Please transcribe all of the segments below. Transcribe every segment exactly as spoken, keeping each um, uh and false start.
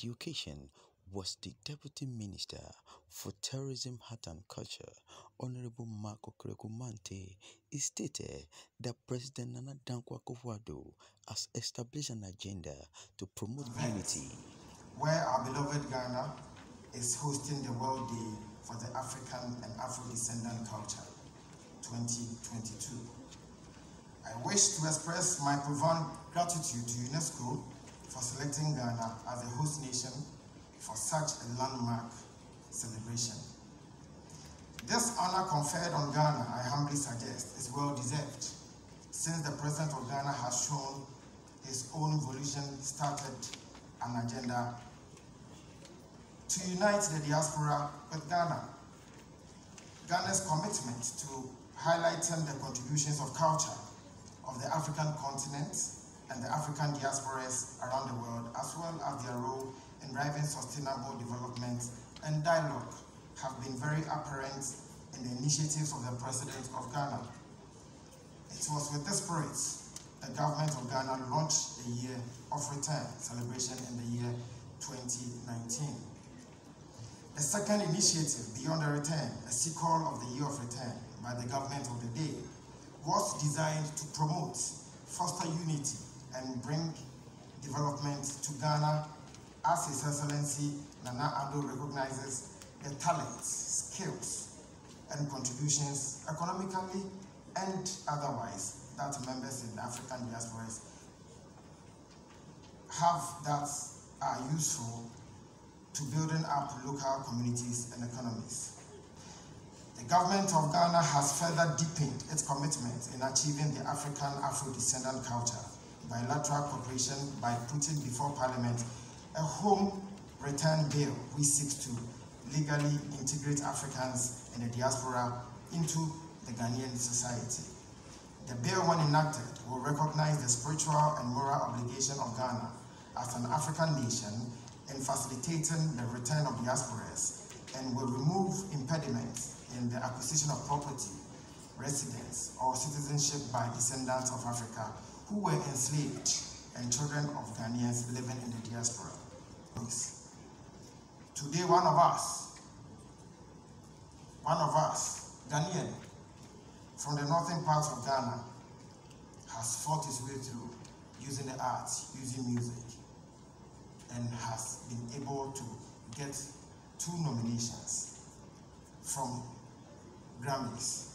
the occasion was the Deputy Minister for Tourism, Art and Culture, Honorable Marco Krekumante. He stated that President Nana Dankwa Akufo-Addo has established an agenda to promote unity, where our beloved Ghana is hosting the World Day for the African and Afrodescendant Culture twenty twenty-two. I wish to express my profound gratitude to UNESCO for selecting Ghana as a host nation for such a landmark celebration. This honor conferred on Ghana, I humbly suggest, is well deserved, since the President of Ghana has shown his own volition, started an agenda to unite the diaspora with Ghana. Ghana's commitment to highlighting the contributions of culture of the African continent and the African diasporas around the world, as well as their role in driving sustainable development and dialogue, have been very apparent in the initiatives of the President of Ghana. It was with this spirit the government of Ghana launched the Year of Return celebration in the year twenty nineteen. The second initiative, Beyond the Return, a sequel of the Year of Return by the government of the day, was designed to promote, foster unity, and bring development to Ghana, as His Excellency Nana Addo recognizes the talents, skills, and contributions economically and otherwise that members in the African diasporas have that are useful to building up local communities and economies. The government of Ghana has further deepened its commitment in achieving the African Afro-descendant culture bilateral cooperation by putting before Parliament a home return bill which seeks to legally integrate Africans in the diaspora into the Ghanaian society. The bill, when enacted, will recognize the spiritual and moral obligation of Ghana as an African nation in facilitating the return of diasporas, and will remove impediments in the acquisition of property, residence, or citizenship by descendants of Africa who were enslaved and children of Ghanaians living in the diaspora. Today, one of us, one of us, Ghanaian, from the northern parts of Ghana, has fought his way through using the arts, using music, and has been able to get two nominations from Grammys.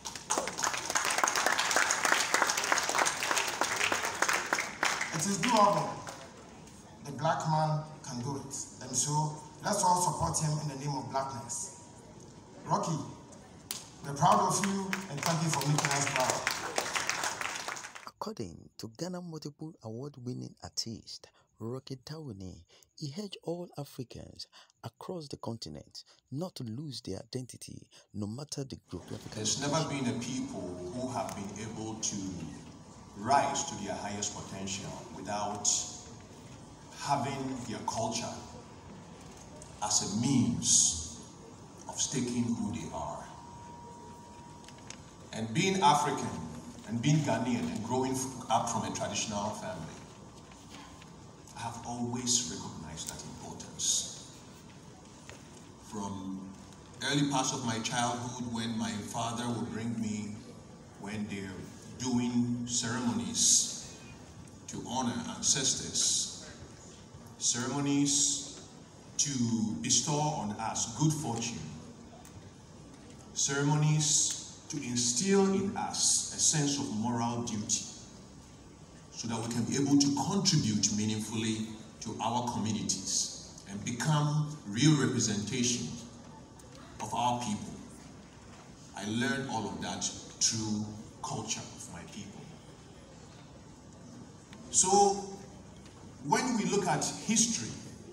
It is doable. The black man can do it. And so let's all support him in the name of blackness. Rocky, we're proud of you and thank you for making us proud. According to Ghana multiple award-winning artist Rocky Tawini, he urged all Africans across the continent not to lose their identity, no matter the geographical. There's never been a people who have been able to rise to their highest potential without having their culture as a means of staking who they are. And being African and being Ghanaian and growing up from a traditional family, I have always recognized that importance. From early parts of my childhood, when my father would bring me when they're doing ceremonies to honor ancestors, ceremonies to bestow on us good fortune, ceremonies to instill in us a sense of moral duty so that we can be able to contribute meaningfully to our communities and become real representation of our people. I learned all of that through culture of my people. So when we look at history,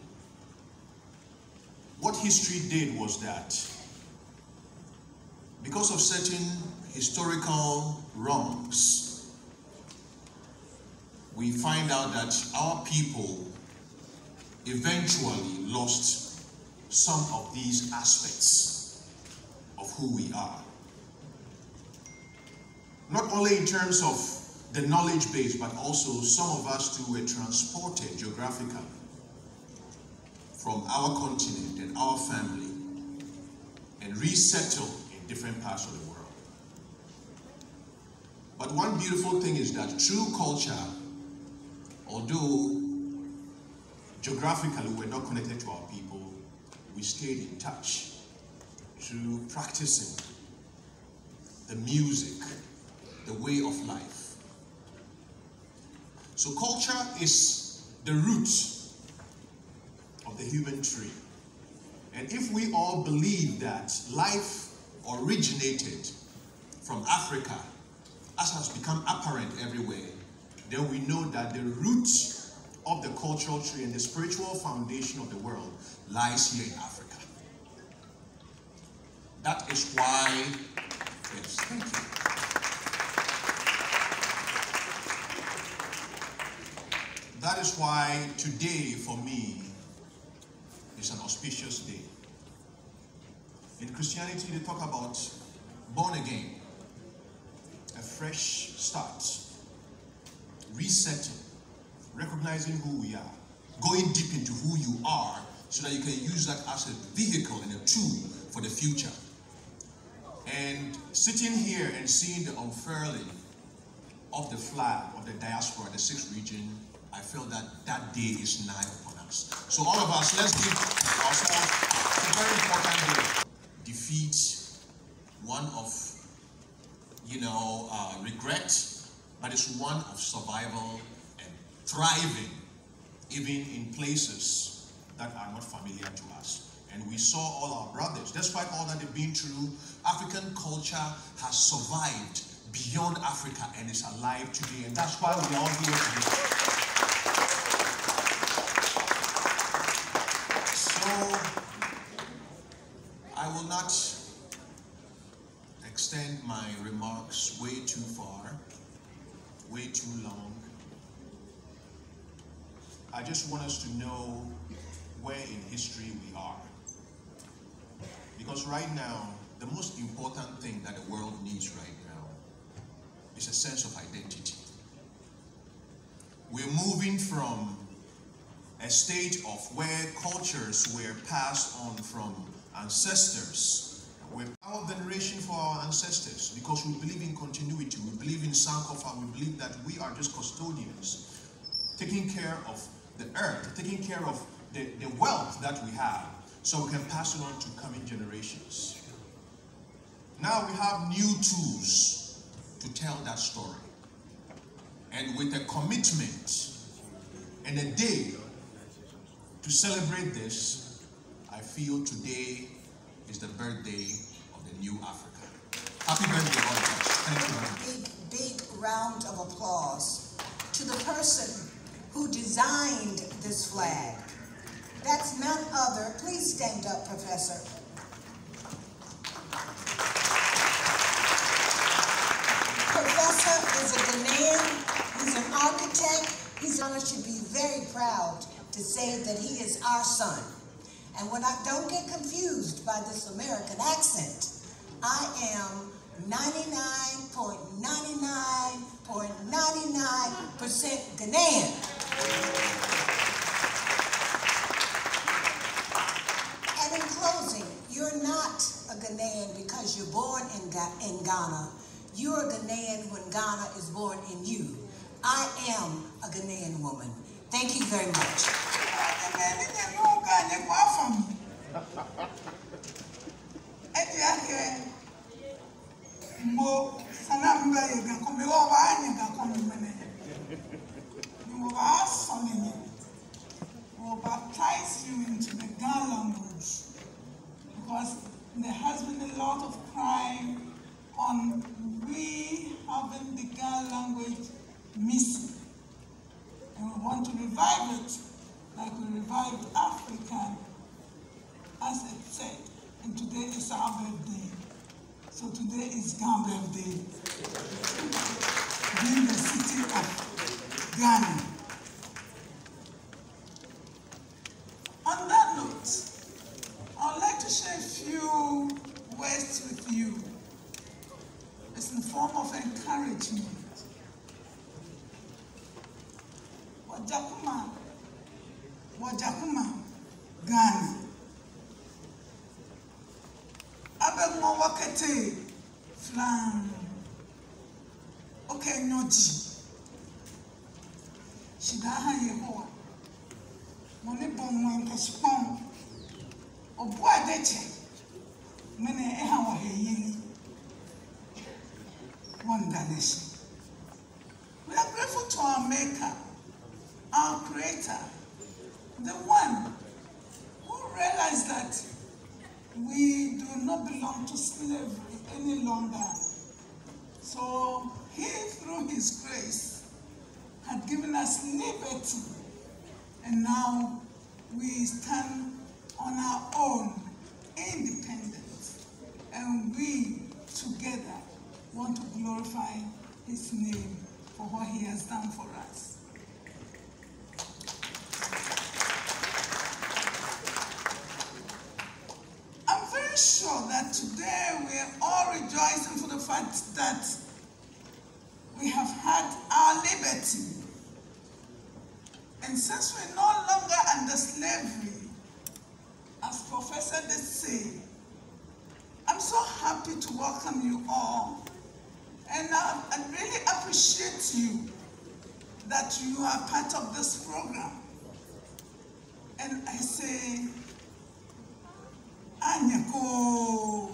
what history did was that because of certain historical wrongs, we find out that our people eventually lost some of these aspects of who we are. Not only in terms of the knowledge base, but also some of us too were transported geographically from our continent and our family and resettle in different parts of the world. But one beautiful thing is that true culture, although geographically we're not connected to our people, we stayed in touch through practicing the music, the way of life. So culture is the root of the human tree. And if we all believe that life originated from Africa, as has become apparent everywhere, then we know that the root of the cultural tree and the spiritual foundation of the world lies here in Africa. That is why, yes, thank you. That is why today, for me, is an auspicious day. In Christianity, they talk about born again, a fresh start, resetting, recognizing who we are, going deep into who you are so that you can use that as a vehicle and a tool for the future. And sitting here and seeing the unfurling of the flag of the diaspora, the sixth region, I feel that that day is nigh upon us. So all of us, let's give ourselves a very important day. Defeat, one of, you know, uh, regret, but it's one of survival and thriving, even in places that are not familiar to us. And we saw all our brothers, despite all that they've been through, African culture has survived beyond Africa and is alive today. And that's why we are all here today. So, I will not extend my remarks way too far, way too long. I just want us to know where in history we are. Because right now, the most important thing that the world needs right now is a sense of identity. We're moving from a state of where cultures were passed on from ancestors. We're our veneration for our ancestors because we believe in continuity, we believe in Sankofa, we believe that we are just custodians, taking care of the earth, taking care of the, the wealth that we have, so we can pass it on to coming generations. Now we have new tools to tell that story. And with a commitment and a day to celebrate this, I feel today is the birthday of the new Africa. Happy birthday, all of us. Thank you very much. Big, big round of applause to the person who designed this flag. That's none other. Please stand up, Professor. Professor is a Ghanaian. He's an architect. He's honor should be very proud to say that he is our son. And when I don't get confused by this American accent, I am ninety-nine point nine nine point nine nine percent Ghanaian. And in closing, you're not a Ghanaian because you're born in, Ga in Ghana. You're a Ghanaian when Ghana is born in you. I am a Ghanaian woman. Thank you very much. Will baptize you into the Ghana language because there has been a lot of crime on we having the Ghana language missing. And we want to revive it like we revived African, as it said. And today is our birthday. So today is Ghana birthday. Being the city of Ghana. On that note, I would like to share a few words with you. It's in the form of encouragement. Wajakuma, Wajakuma, Ghana. Abemo wakete flam. Okay, noji. Shidaha Yehowa. Mone bon kashpon. Obwa deche. Mene eha wa heyeli. Wonder nation. We are grateful to our Maker, our Creator, the one who realized that we do not belong to slavery any longer. So he, through his grace, had given us liberty. And now we stand on our own, independent. And we together want to glorify his name for what he has done for us. I'm very sure that today we are all rejoicing for the fact that we have had our liberty. And since we're no longer under slavery, as Professor did say, I'm so happy to welcome you all. And uh, I really appreciate you that you are part of this program. And I say, Anyako.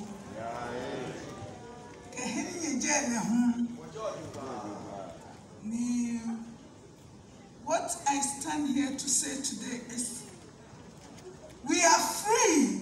What I stand here to say today is, we are free.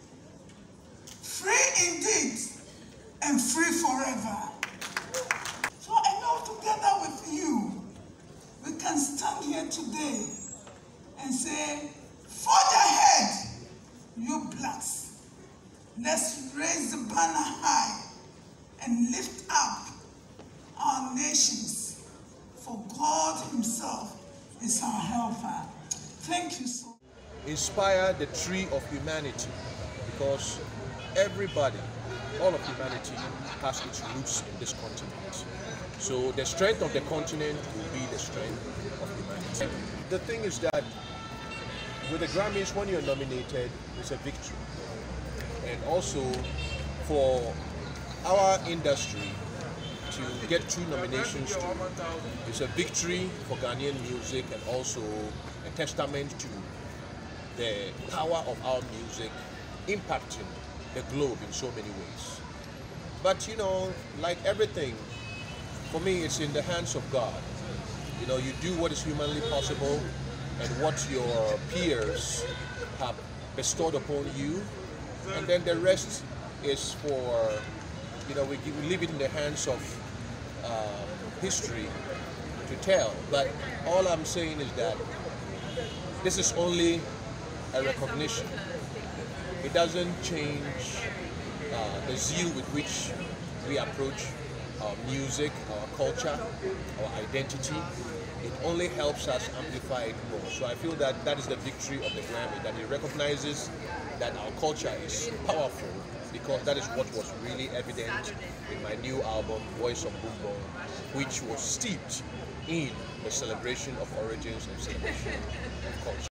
Free indeed, and free forever. So I know together with you, we can stand here today and say, forge ahead, you blacks. Let's raise the banner high and lift up our nations, for God himself is our helper. Thank you so much. Inspire the tree of humanity, because everybody, all of humanity has its roots in this continent. So the strength of the continent will be the strength of humanity. The thing is that with the Grammys, when you're nominated, it's a victory. And also for our industry to get two nominations to, it's a victory for Ghanaian music and also a testament to the power of our music impacting the globe in so many ways. But you know, like everything, for me it's in the hands of God. You know, you do what is humanly possible and what your peers have bestowed upon you, and then the rest is for, you know, we, we leave it in the hands of uh, history to tell. But all I'm saying is that this is only a recognition. It doesn't change uh, the zeal with which we approach our music, our culture, our identity. It only helps us amplify it more. So I feel that that is the victory of the Grammy, that it recognizes that our culture is powerful, because that is what was really evident in my new album, Voice of Boom Boom, which was steeped in the celebration of origins and celebration of culture.